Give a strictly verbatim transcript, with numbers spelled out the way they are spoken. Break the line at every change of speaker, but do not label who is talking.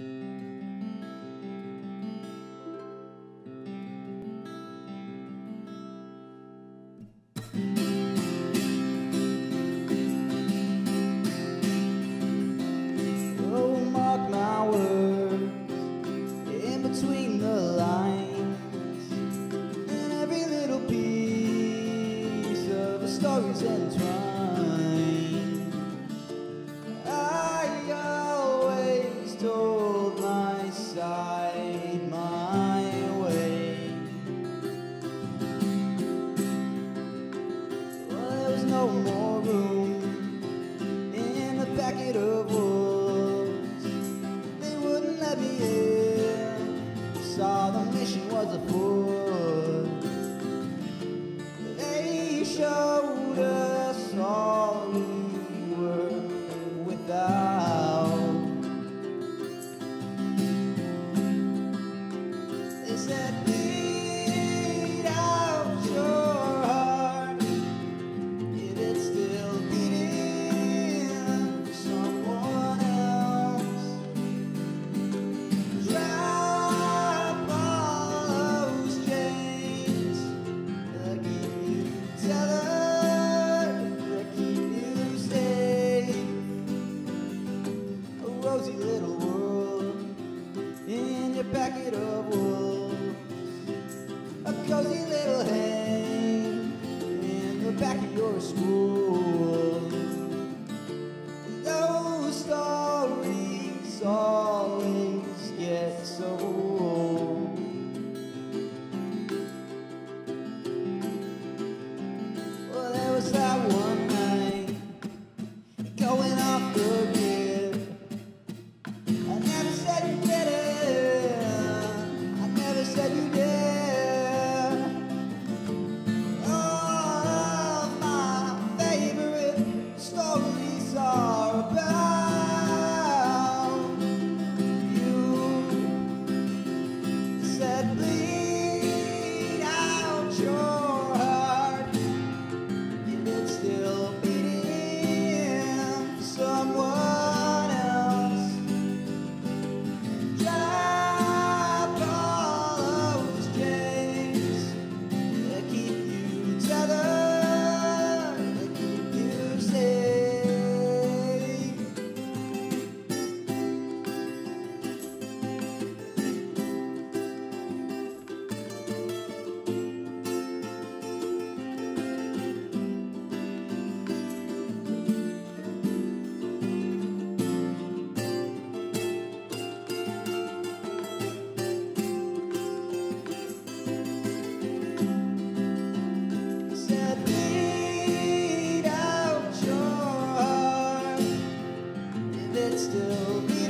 stories entwined. I always told my side my way. Well, there was no more room in the packet of wolves. They wouldn't let me in. Saw the mission was afoot. They showed us all we were without. They said, bleed out your heart if it's still beating for someone else. Drop all those chains that keep you tethered, that keep you safe. A rosy little world in your packet of wolves. A cozy little hang in the back of your school. Those stories always get so old. Well, there was that one night going off the grid. I never said you did it. I never said you did. All of my favorite stories are about you. Said bleed out your heart if it's still beating for someone else. Drop all those chains that keep you tethered, that keep you safe. Said bleed out your heart if it's still beating.